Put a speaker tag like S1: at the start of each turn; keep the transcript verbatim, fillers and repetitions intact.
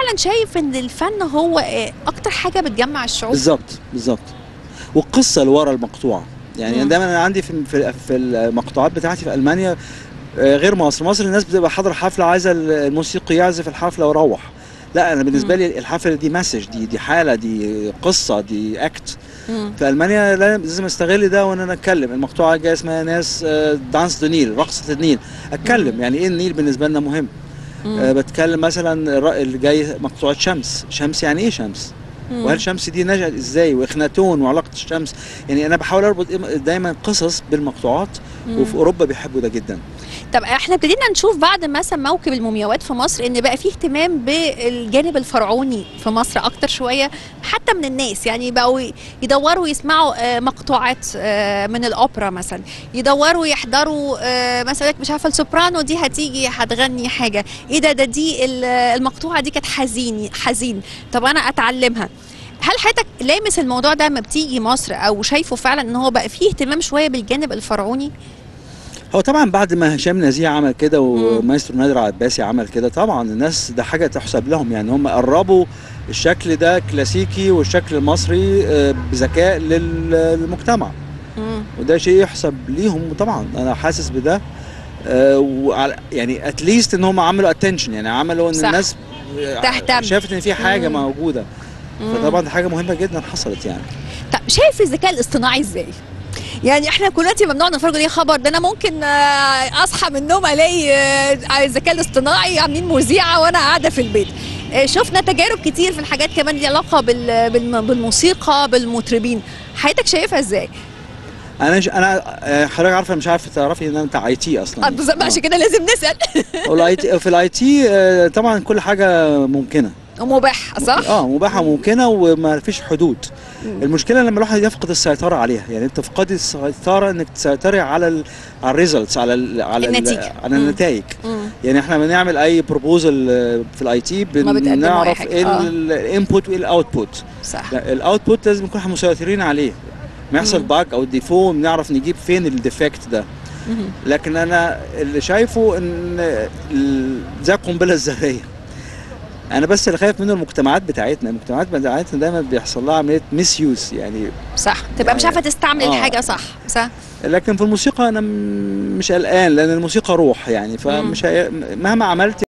S1: فعلا شايف ان الفن هو اكتر حاجه بتجمع الشعوب.
S2: بالظبط بالظبط. والقصه اللي ورا المقطوعه، يعني
S1: مم.
S2: دايما انا عندي في في المقطوعات بتاعتي في المانيا غير مصر. مصر الناس بتبقى حاضره حفله عايزه الموسيقي يعزف الحفله ويروح. لا، انا بالنسبه لي الحفله دي مسج، دي دي حاله، دي قصه، دي اكت. في المانيا لازم استغل ده وان انا اتكلم. المقطوعه جايه اسمها ناس دانس دو نيل، رقصه النيل. اتكلم مم. يعني ايه النيل بالنسبه لنا مهم. أه بتكلم مثلا اللي جاي مقطوعه شمس. شمس يعني ايه شمس؟ مم. وهل الشمس دي نشأت ازاي؟ واخناتون وعلاقه الشمس. يعني انا بحاول اربط دايما قصص بالمقطوعات. مم. وفي اوروبا بيحبوا ده جدا.
S1: طب احنا ابتدينا نشوف بعد مثلا موكب المومياوات في مصر ان بقى فيه اهتمام بالجانب الفرعوني في مصر اكتر شويه حتى من الناس، يعني بقوا يدوروا يسمعوا مقطوعات من الاوبرا مثلا، يدوروا يحضروا مثلا مش عارفه السوبرانو دي هتيجي هتغني حاجه ايه ده ده دي المقطوعه دي كانت حزين حزين، طب انا اتعلمها. هل حضرتك لامس الموضوع ده لما بتيجي مصر او شايفه فعلا ان هو بقى فيه اهتمام شويه بالجانب الفرعوني؟
S2: هو طبعا بعد ما هشام نزيه عمل كده ومايسترو نادر عباسي عمل كده، طبعا الناس ده حاجه تحسب لهم، يعني هم قربوا الشكل ده كلاسيكي والشكل المصري بذكاء للمجتمع. مم. وده شيء يحسب ليهم طبعا، انا حاسس بده. يعني اتليست ان هم عملوا اتنشن، يعني عملوا ان صح. الناس تهتم، شافت ان في حاجه مم. موجوده. مم. فطبعا دي حاجه مهمه جدا حصلت يعني.
S1: طب شايف الذكاء الاصطناعي ازاي؟ يعني احنا كلنا ممنوع نتفرج عليه خبر ده، انا ممكن اصحى من النوم الاقي الذكاء الاصطناعي عاملين مذيعه وانا قاعده في البيت. شفنا تجارب كتير في الحاجات كمان ليها علاقه بالموسيقى بالمطربين، حضرتك شايفها ازاي؟
S2: انا ش... انا حضرتك عارفه مش عارفه تعرفي ان انت اي تي اصلا.
S1: اه بالظبط، عشان كده لازم نسال.
S2: في الاي تي طبعا كل حاجه ممكنه
S1: ومباحه، صح؟
S2: اه مباحه وممكنه وما فيش حدود. مم. المشكله لما الواحد يفقد السيطره عليها، يعني انت تفقدي السيطره انك تسيطري على ال على الريزلتس، على ال على
S1: النتيجه،
S2: على النتائج. يعني احنا بنعمل اي بروبوزل في الاي تي بنعرف ايه الانبوت وايه الاوتبوت.
S1: صح.
S2: الاوتبوت لازم نكون احنا مسيطرين عليه، ما يحصل باج او ديفو بنعرف نجيب فين الديفكت ده. مم. لكن انا اللي شايفه ان زي القنبله الذريه، انا بس اللي خايف منه المجتمعات بتاعتنا. المجتمعات بتاعتنا دايما بيحصل لها عمليه مس يوز، يعني
S1: صح تبقى يعني مش عارفه تستعمل آه. الحاجه صح صح.
S2: لكن في الموسيقى انا مش قلقان، لان الموسيقى روح يعني، فمش مهما عملت